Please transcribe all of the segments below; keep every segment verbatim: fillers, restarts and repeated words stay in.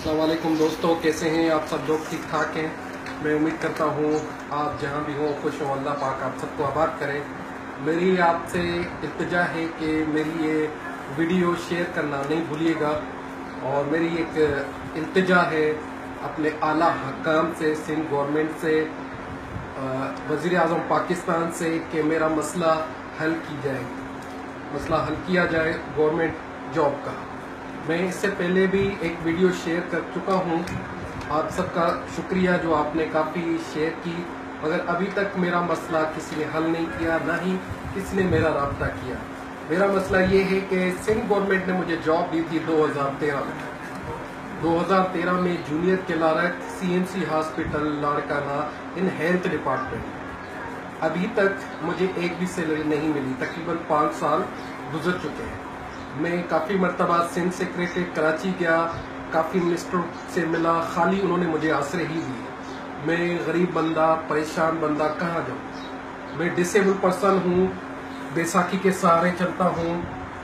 अस्सलाम वालेकुम दोस्तों, कैसे हैं आप सब लोग? ठीक ठाक हैं। मैं उम्मीद करता हूँ आप जहाँ भी हो खुश हो। अल्लाह पाक आप सबको आबाद करें। मेरी आपसे इल्तिजा है कि मेरी ये वीडियो शेयर करना नहीं भूलिएगा, और मेरी एक इल्तिजा है अपने आला हकाम से, सिंध गवर्नमेंट से, वज़ीर आज़म पाकिस्तान से कि मेरा मसला हल की जाए मसला हल किया जाए गवर्नमेंट जॉब का। मैं इससे पहले भी एक वीडियो शेयर कर चुका हूं। आप सबका शुक्रिया जो आपने काफ़ी शेयर की, मगर अभी तक मेरा मसला किसी ने हल नहीं किया, ना ही किसी ने मेरा राब्ता किया। मेरा मसला ये है कि सिंध गवर्नमेंट ने मुझे जॉब दी थी दो हज़ार तेरह में दो हज़ार तेरह में junior clerk CMC hospital Larkana in health department. अभी तक मुझे एक भी सैलरी नहीं मिली। तकरीबन पाँच साल गुजर चुके हैं। मैं काफ़ी मरतबा सिंध सेक्रेटरीट कराची गया, काफ़ी मिनिस्टर से मिला, खाली उन्होंने मुझे आसरे ही दिए। मैं गरीब बंदा, परेशान बंदा, कहाँ जाऊँ? मैं डिसेबल पर्सन हूँ, बैसाखी के सहारे चलता हूँ,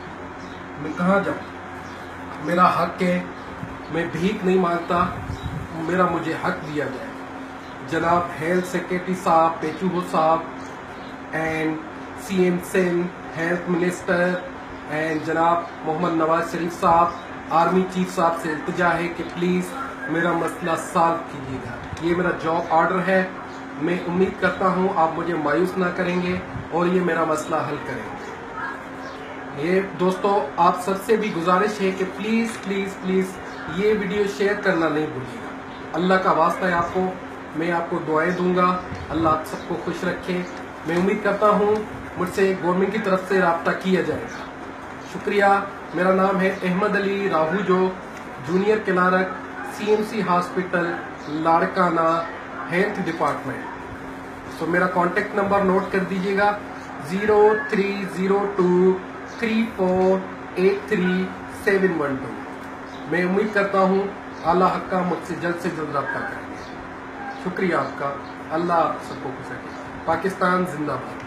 मैं कहाँ जाऊँ? मेरा हक है, मैं भीख नहीं मांगता, मेरा मुझे हक दिया जाए। जनाब हेल्थ सेक्रेटरी साहब, पेचूहो साहब and C M Sindh, health minister and जनाब मोहम्मद नवाज शरीफ साहब, आर्मी चीफ साहब से इल्तिजा है कि प्लीज़ मेरा मसला सॉल्व कीजिएगा। ये मेरा जॉब ऑर्डर है। मैं उम्मीद करता हूँ आप मुझे मायूस ना करेंगे और ये मेरा मसला हल करेंगे। ये दोस्तों आप सबसे भी गुजारिश है कि प्लीज़ प्लीज़ प्लीज़ ये वीडियो शेयर करना नहीं भूलिएगा। अल्लाह का वास्ता है आपको, मैं आपको दुआएं दूंगा। अल्लाह आप सबको खुश रखे। मैं उम्मीद करता हूँ मुझसे गवर्नमेंट की तरफ से रब्ता किया जाएगा। शुक्रिया। मेरा नाम है Ahmed Ali Rahujo, junior clerk CMC hospital Larkana health department. तो मेरा कॉन्टेक्ट नंबर नोट कर दीजिएगा, zero three zero two three four eight three seven one two. मैं उम्मीद करता हूँ आला हक्का मुझसे जल्द से जल्द रब्ता करेंगे। शुक्रिया आपका। अल्लाह आप सबको खुश रखे। पाकिस्तान जिंदाबाद।